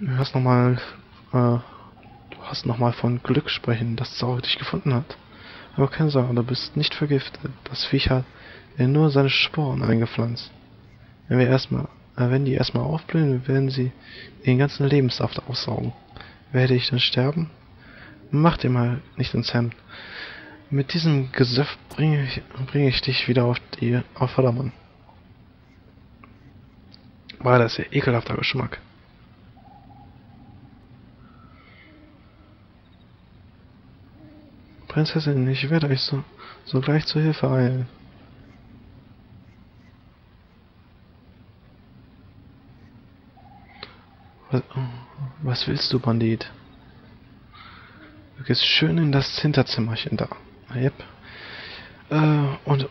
Du hast nochmal von Glück sprechen, dass Zauber dich gefunden hat. Aber keine Sorge, du bist nicht vergiftet. Das Viech hat nur seine Sporen eingepflanzt. Wenn die erstmal aufblühen, werden sie den ganzen Lebenssaft aussaugen. Werde ich dann sterben? Mach dir mal nicht ins Hemd. Mit diesem Gesöff bringe ich dich wieder auf Vordermann. War das ja ekelhafter Geschmack. Prinzessin, ich werde euch sogleich zur Hilfe eilen. Was willst du, Bandit? Du gehst schön in das Hinterzimmerchen da. Yep. Und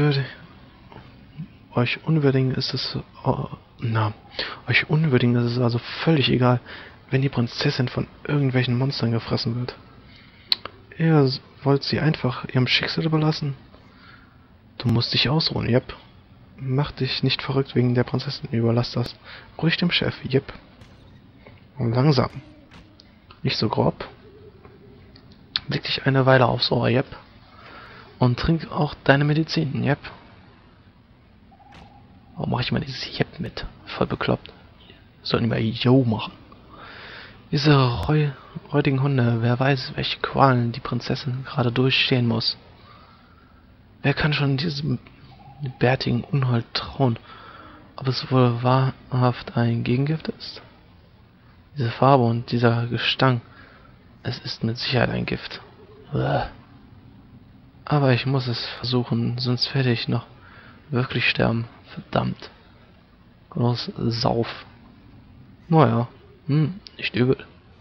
euch Unwürdigen ist es... euch Unwürdigen ist es also völlig egal, wenn die Prinzessin von irgendwelchen Monstern gefressen wird. Ihr wollt sie einfach ihrem Schicksal überlassen? Du musst dich ausruhen, yep. Mach dich nicht verrückt wegen der Prinzessin, überlass das ruhig dem Chef, yep. Und langsam. Nicht so grob. Leg dich eine Weile aufs Ohr, yep. Und trink auch deine Medizin, yep. Warum mache ich mal dieses Yep mit? Voll bekloppt. Sollen die mal Yo machen. Diese räudigen Hunde, wer weiß, welche Qualen die Prinzessin gerade durchstehen muss. Wer kann schon diesem bärtigen Unhold trauen, ob es wohl wahrhaft ein Gegengift ist? Diese Farbe und dieser Gestank, es ist mit Sicherheit ein Gift. Uah. Aber ich muss es versuchen, sonst werde ich noch wirklich sterben. Verdammt. Groß Sauf. Naja, nicht übel.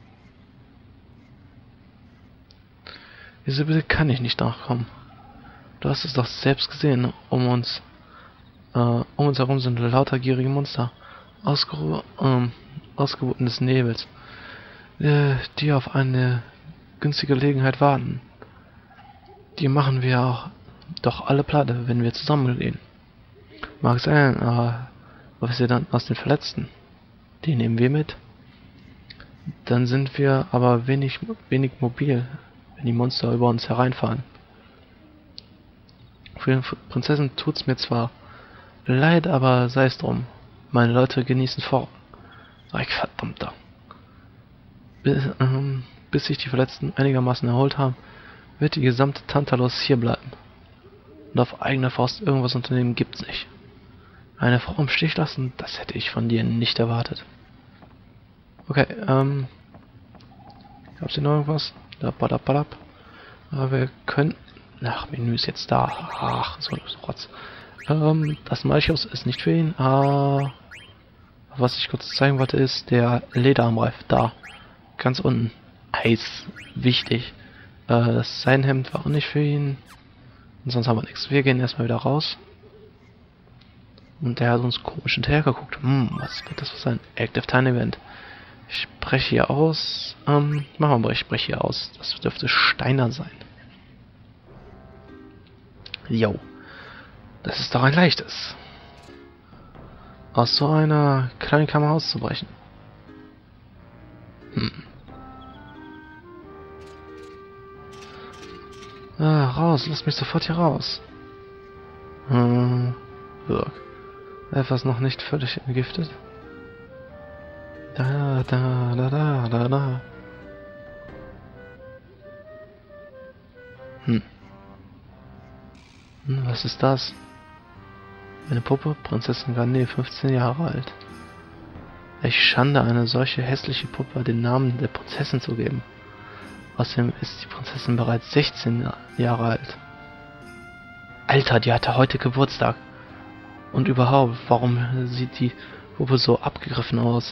Diese Bitte kann ich nicht nachkommen. Du hast es doch selbst gesehen. Um uns herum sind lauter gierige Monster. Ausgeburten des Nebels. Die auf eine günstige Gelegenheit warten. Die machen wir auch doch alle platte, wenn wir zusammengehen. Mag sein, aber was ist dann aus den Verletzten? Die nehmen wir mit. Dann sind wir aber wenig mobil, wenn die Monster über uns hereinfahren. Für die Prinzessin tut's mir zwar leid, aber sei es drum. Meine Leute genießen Vorrang. Verdammter. Bis sich die Verletzten einigermaßen erholt haben, wird die gesamte Tantalos hier bleiben. Und auf eigene Faust irgendwas unternehmen gibt's nicht. Eine Frau im Stich lassen, das hätte ich von dir nicht erwartet. Okay, gab's hier noch irgendwas? Aber wir können... Ach, Menü ist jetzt da. Ach, so ein Rotz. Das Malchus ist nicht für ihn. Was ich kurz zeigen wollte, ist der Lederarmreif. Da. Ganz unten. Eis. Wichtig. Das Seinhemd war auch nicht für ihn. Und sonst haben wir nichts. Wir gehen erstmal wieder raus. Und der hat uns komisch hinterher geguckt. Was wird das für sein? Active Time Event. Ich spreche hier aus. Machen wir mal, ich spreche hier aus. Das dürfte Steiner sein. Jo. Das ist doch ein leichtes. Aus so einer kleinen Kammer auszubrechen. Raus, lass mich sofort hier raus. Wirk. Etwas noch nicht völlig entgiftet. Da. Was ist das? Eine Puppe, Prinzessin Garnet, 15 Jahre alt. Welch Schande, eine solche hässliche Puppe den Namen der Prinzessin zu geben. Außerdem ist die Prinzessin bereits 16 Jahre alt. Alter, die hatte heute Geburtstag. Und überhaupt, warum sieht die Puppe so abgegriffen aus?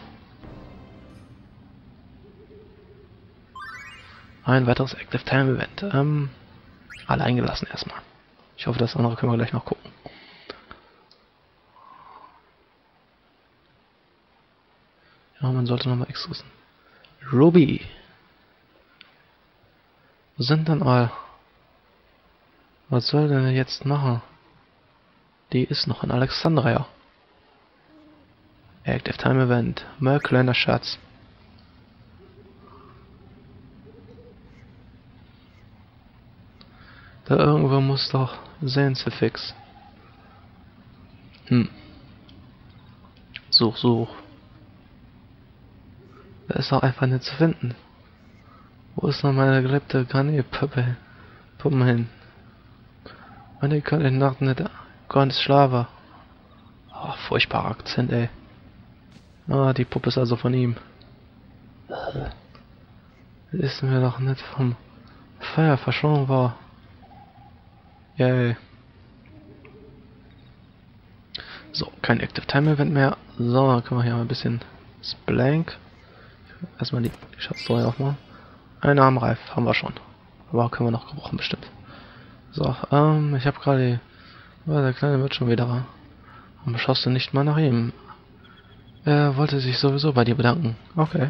Ein weiteres Active Time Event. Allein gelassen erstmal. Ich hoffe, das andere können wir gleich noch gucken. Ja, man sollte nochmal exklusiven. Ruby. Wo sind denn all? Was soll denn jetzt machen? Die ist noch in Alexandria. Active Time Event. Merkländer Schatz. Da irgendwo muss doch Sensefix. Such. Da ist doch einfach nicht zu finden. Wo ist noch meine geliebte Garnierpuppe? Puppen hin? Und die kann in Nacht nicht ganz schlafen. Oh, furchtbarer Akzent, ey. Ah, die Puppe ist also von ihm. Ist mir doch nicht vom Feuer verschwunden war. Yay. So, kein Active Time Event mehr. So, dann können wir hier mal ein bisschen Splank. Erstmal die Schatztruhe aufmachen. Ein Armreif haben wir schon. Aber können wir noch gebrauchen bestimmt. So, ich habe gerade... Oh, der Kleine wird schon wieder. Warum schaust du nicht mal nach ihm? Er wollte sich sowieso bei dir bedanken. Okay.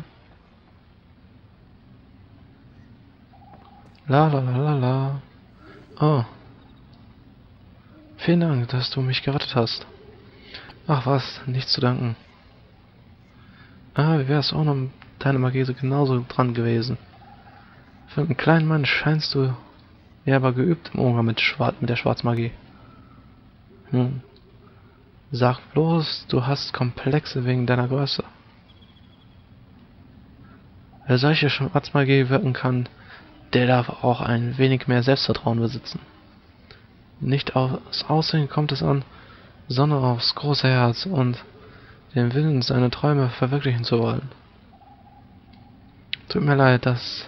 La. Oh. Vielen Dank, dass du mich gerettet hast. Ach was, nichts zu danken. Ah, wie wär's auch noch mit deiner Magie so genauso dran gewesen. Für einen kleinen Mann scheinst du ja aber geübt im Umgang mit der Schwarzmagie. Sag bloß, du hast Komplexe wegen deiner Größe. Wer solche Schwarzmagie wirken kann, der darf auch ein wenig mehr Selbstvertrauen besitzen. Nicht aufs Aussehen kommt es an, sondern aufs große Herz und den Willen, seine Träume verwirklichen zu wollen. Tut mir leid, dass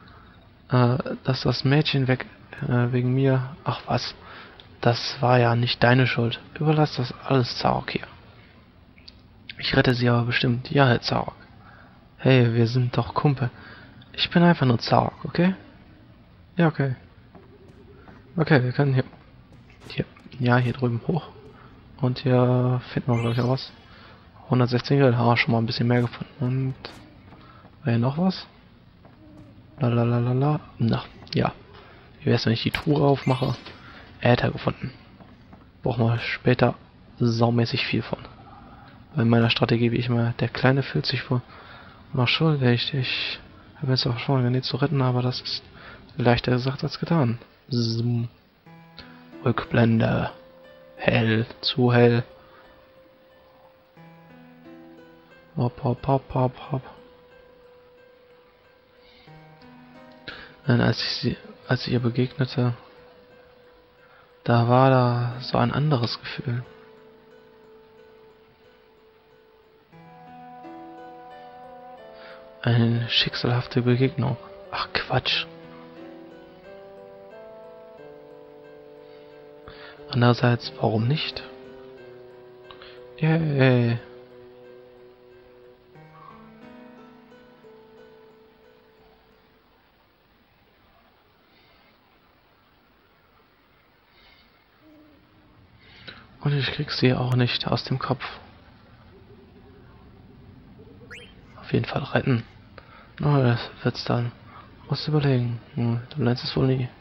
das Mädchen wegen mir... Ach was, das war ja nicht deine Schuld. Überlass das alles Zarok hier. Ich rette sie aber bestimmt. Ja, Herr Zarok. Hey, wir sind doch Kumpel. Ich bin einfach nur Zarok, okay? Ja, okay. Okay, wir können hier drüben hoch. Und hier finden wir, glaube ich, auch was. 116 Geld, haben wir schon mal ein bisschen mehr gefunden. Und war hier noch was? Lalalala. Na, ja. Wie wär's, wenn ich die Truhe aufmache? Äther gefunden. Brauchen wir später saumäßig viel von. Bei meiner Strategie, wie ich mal, der Kleine fühlt sich wohl noch schuldig. Ich habe jetzt auch schon genäht zu retten, aber das ist leichter gesagt als getan. Zoom. Rückblende. Hell, zu hell. Hopp. Nein, als ich ihr begegnete, da war da so ein anderes Gefühl. Eine schicksalhafte Begegnung. Ach Quatsch. Andererseits, warum nicht? Yay. Und ich krieg sie auch nicht aus dem Kopf. Auf jeden Fall retten. Na, das wird's dann. Musst du überlegen. Du lernst es wohl nie.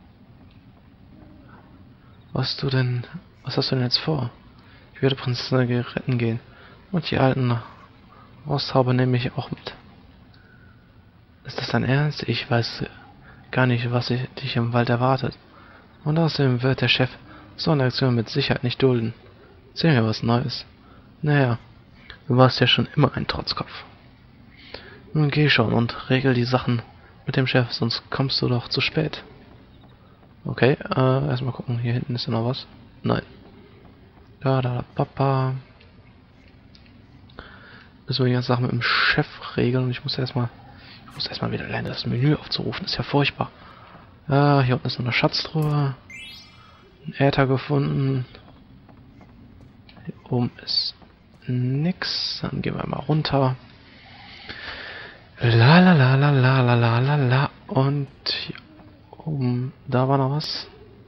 Was hast du denn jetzt vor? Ich werde Prinzessin retten gehen. Und die alten Rosthaube nehme ich auch mit. Ist das dein Ernst? Ich weiß gar nicht, was dich im Wald erwartet. Und außerdem wird der Chef so eine Aktion mit Sicherheit nicht dulden. Erzähl mir was Neues. Naja, du warst ja schon immer ein Trotzkopf. Nun geh schon und regel die Sachen mit dem Chef, sonst kommst du doch zu spät. Okay, erstmal gucken, hier hinten ist ja noch was. Nein. Papa. Müssen wir die ganze Sache mit dem Chef regeln und ich muss erstmal wieder lernen, das Menü aufzurufen. Das ist ja furchtbar. Ah, hier unten ist noch eine Schatztruhe. Ein Äther gefunden. Hier oben ist nix. Dann gehen wir mal runter. La. Und hier oben, da war noch was.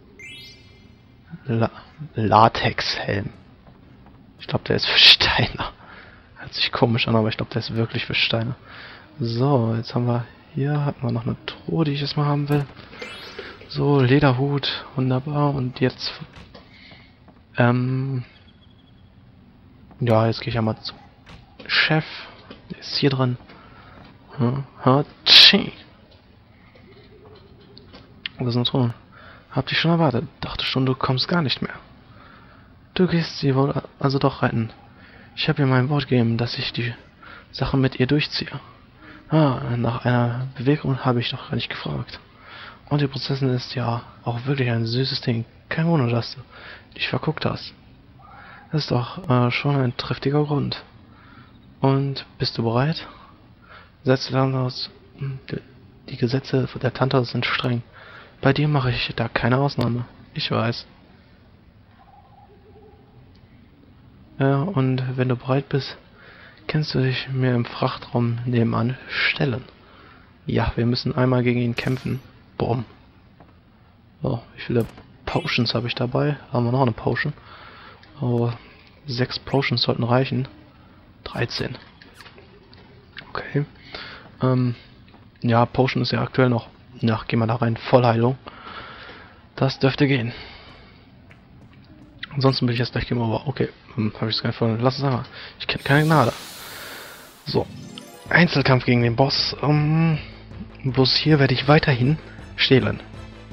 Latexhelm. Ich glaube, der ist für Steiner. Hört sich komisch an, aber ich glaube, der ist wirklich für Steiner. So, jetzt haben wir hier, hatten wir noch eine Truhe, die ich jetzt mal haben will. So, Lederhut, wunderbar. Und jetzt, ja, jetzt gehe ich ja mal zum Chef. Der ist hier drin. Was ist eine Truhe? Hab dich schon erwartet. Dachte schon, du kommst gar nicht mehr. Du gehst sie wohl also doch retten. Ich habe ihr mein Wort gegeben, dass ich die Sache mit ihr durchziehe. Nach einer Bewegung habe ich doch gar nicht gefragt. Und die Prinzessin ist ja auch wirklich ein süßes Ding. Kein Wunder, dass du dich verguckt hast. Das ist doch schon ein triftiger Grund. Und bist du bereit? Setze dann aus. Die Gesetze der Tante sind streng. Bei dir mache ich da keine Ausnahme. Ich weiß. Ja, und wenn du bereit bist, kannst du dich mir im Frachtraum nebenan stellen. Ja, wir müssen einmal gegen ihn kämpfen. Boom. So, wie viele Potions habe ich dabei? Haben wir noch eine Potion? Aber 6 Potions sollten reichen. 13. Okay. Ja, Potion ist ja aktuell noch. Ja, gehen wir da rein. Vollheilung. Das dürfte gehen. Ansonsten bin ich jetzt gleich Game Over. Okay, habe ich es gar nicht verloren. Lass es einmal. Ich kenne keine Gnade. So. Einzelkampf gegen den Boss. Bloß hier werde ich weiterhin stehlen.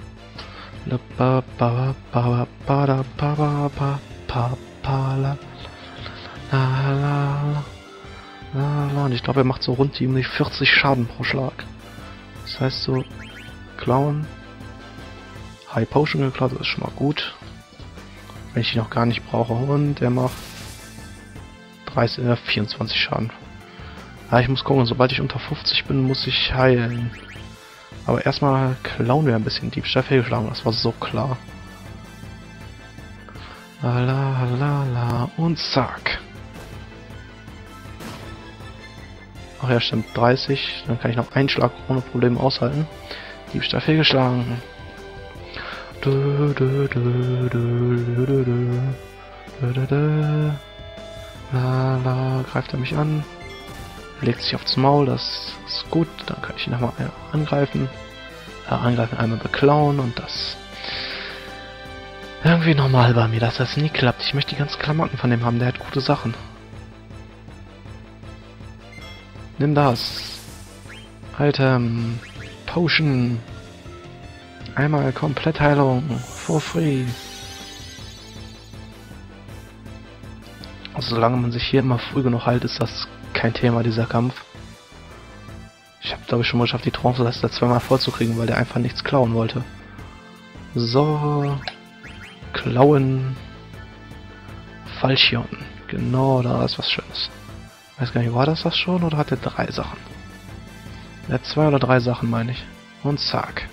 Und ich glaube, er macht so rund um die 40 Schaden pro Schlag. Das heißt so, klauen. High Potion geklaut, das ist schon mal gut. Wenn ich ihn noch gar nicht brauche. Und er macht 24 Schaden. Ja, ich muss gucken, sobald ich unter 50 bin, muss ich heilen. Aber erstmal klauen wir ein bisschen. Diebstahl fehlgeschlagen, das war so klar. La und zack. Ach ja, stimmt, 30. Dann kann ich noch einen Schlag ohne Probleme aushalten. Diebstahl fehlgeschlagen. Greift er mich an. Legt sich aufs Maul, das ist gut. Dann kann ich ihn nochmal angreifen. Angreifen, einmal beklauen und das... Irgendwie normal bei mir, dass das nie klappt. Ich möchte die ganzen Klamotten von dem haben, der hat gute Sachen. Nimm das. Item. Potion. Einmal Komplettheilung. For free. Also solange man sich hier immer früh genug heilt, ist das kein Thema, dieser Kampf. Ich habe, glaube ich, schon mal geschafft, die Trance-Leiste zweimal vorzukriegen, weil der einfach nichts klauen wollte. So. Klauen. Fallschirm. Genau, da ist was Schönes. Weiß gar nicht, war das schon oder hat er 3 Sachen? Er hat 2 oder 3 Sachen, meine ich. Und zack.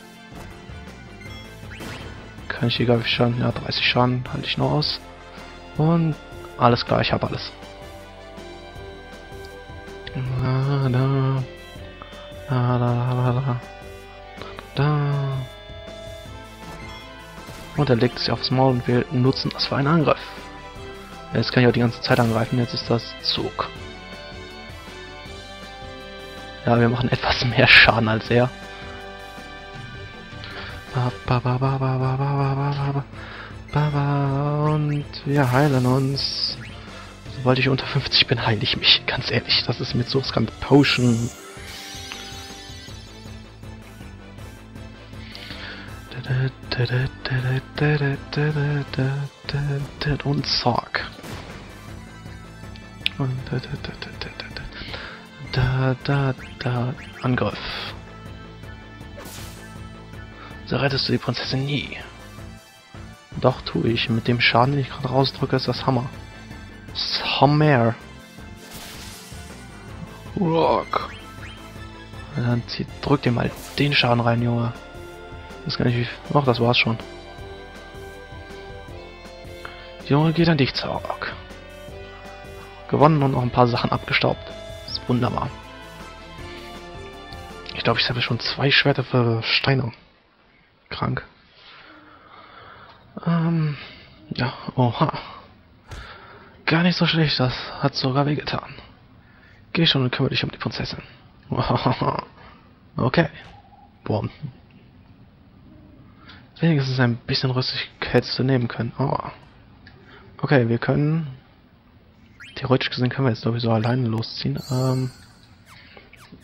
Kann ich hier, glaube ich, schon. Ja, 30 Schaden halte ich noch aus. Und alles klar, ich habe alles. Und er legt sich aufs Maul und wir nutzen das für einen Angriff. Jetzt kann ich auch die ganze Zeit angreifen, jetzt ist das Zug. Ja, wir machen etwas mehr Schaden als er. Und wir heilen uns. Sobald ich unter 50 bin, heile ich mich. Ganz ehrlich, das ist mit so riskant. Potion. Und zack. Und Angriff. So rettest du die Prinzessin nie. Doch, tue ich. Mit dem Schaden, den ich gerade rausdrücke, ist das Hammer. Hammer. Rock. Dann drück dir mal den Schaden rein, Junge. Das kann ich wie... Ach, das war's schon. Junge, geht an dich, Zack. Gewonnen und noch ein paar Sachen abgestaubt. Das ist wunderbar. Ich glaube, ich habe schon 2 Schwerter für Steine. Krank. Ja, oha. Gar nicht so schlecht, das hat sogar wehgetan. Geh schon und kümmere dich um die Prinzessin. Okay. Boah. Wenigstens ein bisschen Rüstigkeit hättest du nehmen können. Oh. Okay, wir können... Theoretisch gesehen können wir jetzt sowieso alleine losziehen.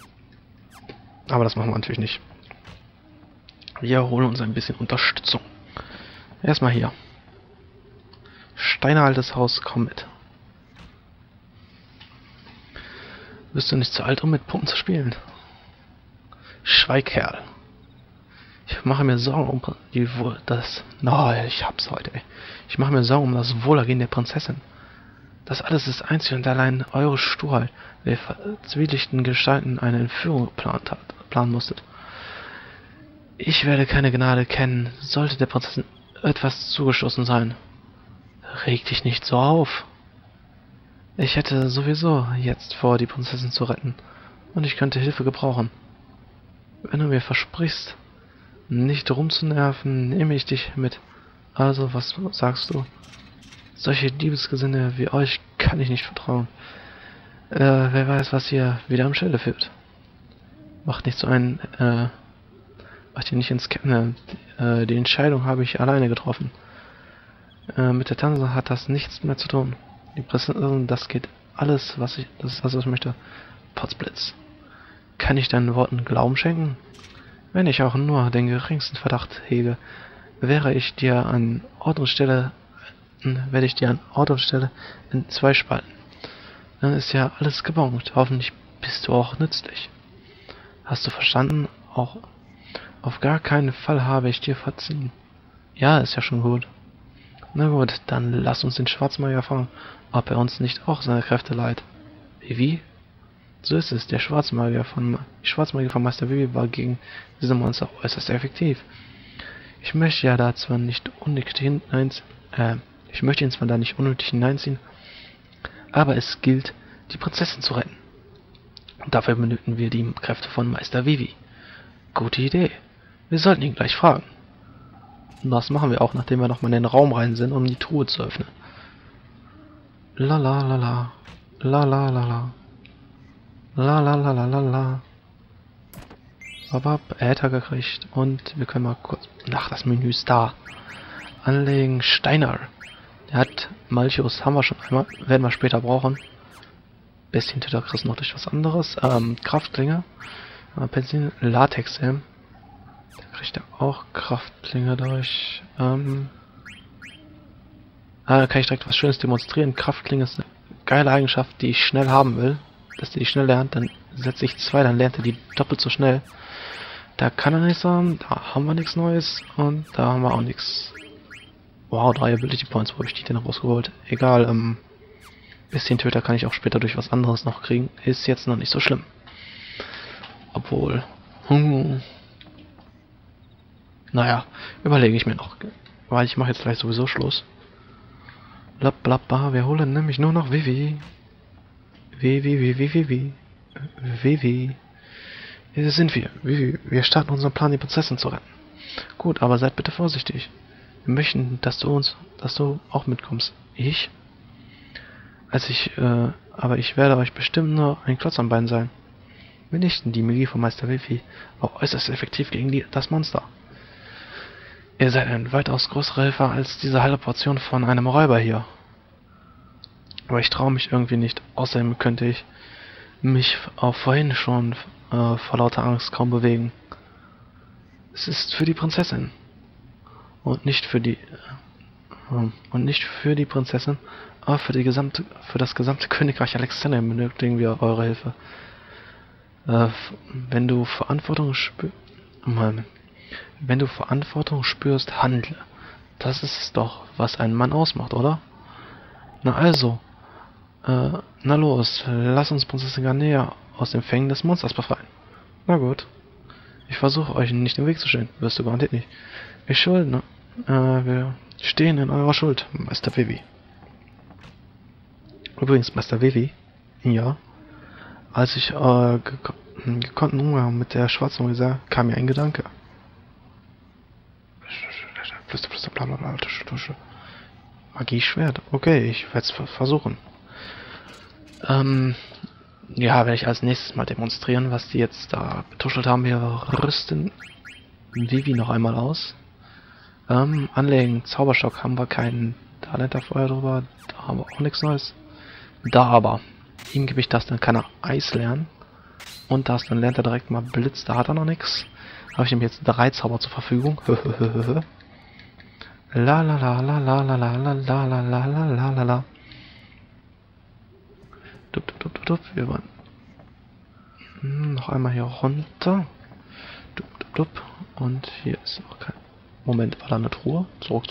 Aber das machen wir natürlich nicht. Wir holen uns ein bisschen Unterstützung. Erstmal hier. Steineraltes Haus, komm mit. Bist du nicht zu alt, um mit Pumpen zu spielen? Schweigkerl. Ich mache mir Sorgen um ich hab's heute, ey. Ich mache mir Sorgen um das Wohlergehen der Prinzessin. Das alles ist einzig und allein eure Sturheit, der verzwielichten Gestalten eine Entführung planen musstet. Ich werde keine Gnade kennen, sollte der Prinzessin etwas zugestoßen sein. Reg dich nicht so auf. Ich hätte sowieso jetzt vor, die Prinzessin zu retten, und ich könnte Hilfe gebrauchen. Wenn du mir versprichst, nicht rumzunerven, nehme ich dich mit. Also, was sagst du? Solche Liebesgesinde wie euch kann ich nicht vertrauen. Wer weiß, was hier wieder am Schilde führt. Macht nicht so macht ihr nicht ins Kennen. Die Entscheidung habe ich alleine getroffen. Mit der Tanze hat das nichts mehr zu tun. Die Prinzessin, das geht alles, das ist alles, was ich möchte. Potzblitz. Kann ich deinen Worten Glauben schenken? Wenn ich auch nur den geringsten Verdacht hege, werde ich dir an Ort und Stelle in zwei spalten. Dann ist ja alles gebongt. Hoffentlich bist du auch nützlich. Hast du verstanden? Auch auf gar keinen Fall habe ich dir verziehen. Ja, ist ja schon gut. Na gut, dann lass uns den Schwarzmagier fragen, ob er uns nicht auch seine Kräfte leiht. Wie? So ist es, die Schwarzmagier von Meister Vivi war gegen diese Monster äußerst effektiv. Ich möchte ihn zwar nicht unnötig hineinziehen, aber es gilt, die Prinzessin zu retten. Und dafür benötigen wir die Kräfte von Meister Vivi. Gute Idee. Wir sollten ihn gleich fragen. Und das machen wir auch, nachdem wir nochmal in den Raum rein sind, um die Truhe zu öffnen. La la la la. La la la la. La la la la la la. Er hätte er gekriegt. Und wir können mal kurz... Ach, das Menü ist da. Anlegen, Steiner. Der hat Malchus, haben wir schon einmal. Werden wir später brauchen. Bestientöter kriegst noch durch was anderes. Kraftklinge. Benzin, Latexhelm. Da kriegt er auch Kraftklinge durch. Da kann ich direkt was Schönes demonstrieren. Kraftklinge ist eine geile Eigenschaft, die ich schnell haben will. Dass die schnell lernt, dann setze ich 2, dann lernt er die doppelt so schnell. Da kann er nichts haben, da haben wir nichts Neues und da haben wir auch nichts. Wow, 3 Ability Points, wo habe ich die denn rausgeholt? Egal, bisschen Töter kann ich auch später durch was anderes noch kriegen. Ist jetzt noch nicht so schlimm. Obwohl. Naja, überlege ich mir noch. Weil ich mache jetzt gleich sowieso Schluss. Blablabla, wir holen nämlich nur noch Vivi. Vivi. Hier sind wir. Wir starten unseren Plan, die Prinzessin zu retten. Gut, aber seid bitte vorsichtig. Wir möchten, dass du auch mitkommst. Ich? Aber ich werde euch bestimmt nur ein Klotz am Bein sein. Mitnichten, die Magie von Meister Vivi war äußerst effektiv gegen das Monster. Ihr seid ein weitaus größerer Helfer als diese halbe Portion von einem Räuber hier. Aber ich traue mich irgendwie nicht. Außerdem könnte ich mich auch vorhin schon vor lauter Angst kaum bewegen. Es ist für die Prinzessin. Und nicht für die Prinzessin, aber für das gesamte Königreich Alexandria benötigen wir eure Hilfe. Wenn du Verantwortung spürst, handle. Das ist es doch, was einen Mann ausmacht, oder? Na also, na los, lass uns Prinzessin Garnea aus den Fängen des Monsters befreien. Na gut. Ich versuche euch nicht im Weg zu stehen. Wirst du garantiert nicht. Wir stehen in eurer Schuld, Meister Vivi. Übrigens, Meister Vivi, ja, als ich gekonnten Umgang mit der Schwarzen sah, kam mir ein Gedanke. Flüster, blablabla, Magie-Schwert. Okay, ich werde es versuchen. Ja, werde ich als nächstes mal demonstrieren, was die jetzt da betuschelt haben. Wir rüsten Vivi noch einmal aus. Anlegen, Zauberstock haben wir keinen Talent da vorher drüber. Da haben wir auch nichts Neues. Da aber. Ihm gebe ich das, dann kann er Eis lernen. Und das, dann lernt er direkt mal Blitz, da hat er noch nichts. Habe ich ihm jetzt 3 Zauber zur Verfügung. La la la la la la la la la la la la la la la. Dup, dup, dup, dup, dup. Wir waren noch einmal hier runter. Dup, dup, dup. Und hier ist auch kein... Moment, war da eine Truhe? Zurück.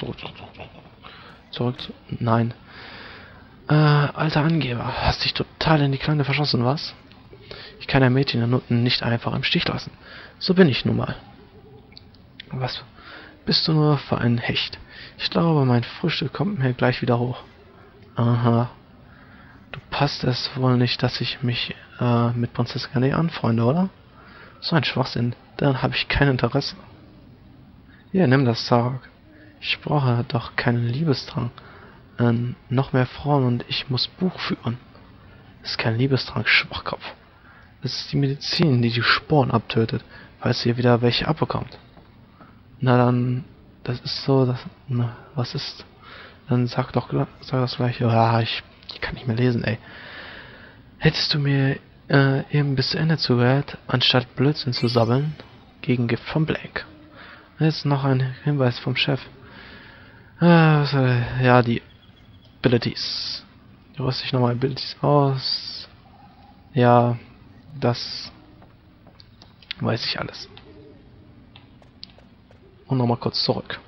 Nein. Alter Angeber, hast dich total in die Kleine verschossen, was? Ich kann ein Mädchen in Noten nicht einfach im Stich lassen. So bin ich nun mal. Was bist du nur für ein Hecht? Ich glaube, mein Frühstück kommt mir gleich wieder hoch. Aha. Du passt es wohl nicht, dass ich mich mit Prinzessin Garnet anfreunde, oder? So ein Schwachsinn. Dann habe ich kein Interesse. Hier, nimm das, Zarok. Ich brauche doch keinen Liebesdrang. Noch mehr Frauen und ich muss Buch führen. Das ist kein Liebesdrang, Schwachkopf. Das ist die Medizin, die Sporen abtötet, falls ihr wieder welche abbekommt. Na dann, das ist so, das, na, was ist? Dann sag das gleich. Ja, ich kann nicht mehr lesen, ey. Hättest du mir eben bis zu Ende zugehört, anstatt Blödsinn zu sabbeln, gegen Gift von Blank. Jetzt noch ein Hinweis vom Chef. Ja, die Abilities. Du rüst dich nochmal Abilities aus. Ja, das weiß ich alles. Und nochmal kurz zurück.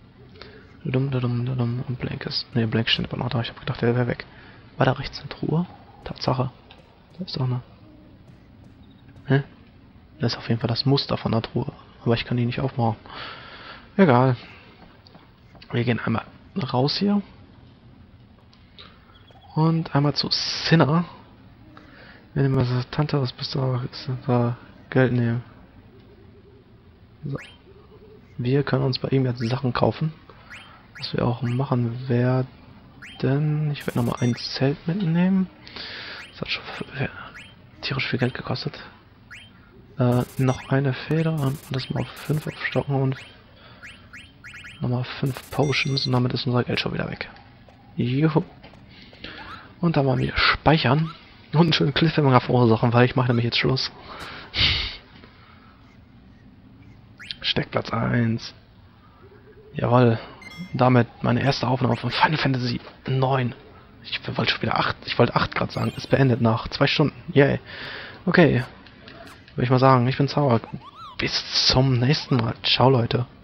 Und Blank ist. Ne, Blank steht aber noch da. Ich habe gedacht, der wäre weg. War da rechts eine Truhe? Tatsache. Da ist doch eine. Hä? Das ist auf jeden Fall das Muster von der Truhe. Aber ich kann die nicht aufmachen. Egal. Wir gehen einmal raus hier. Und einmal zu Sinner. Wir nehmen also Tante, was bist du da? Geld nehmen. So. Wir können uns bei ihm jetzt Sachen kaufen. Was wir auch machen werden. Ich werde nochmal ein Zelt mitnehmen. Das hat schon tierisch viel Geld gekostet. Noch eine Feder und das mal auf 5 aufstocken und nochmal 5 Potions und damit ist unser Geld schon wieder weg. Juhu. Und dann mal wieder speichern und einen schönen Cliffhanger verursachen, weil ich mache nämlich jetzt Schluss. Steckplatz 1. Jawohl. Damit meine erste Aufnahme von Final Fantasy 9. Ich wollte schon wieder 8. Ich wollte 8 gerade sagen. Ist beendet nach 2 Stunden. Yay. Okay. Würde ich mal sagen, ich bin Zarok. Bis zum nächsten Mal. Ciao, Leute.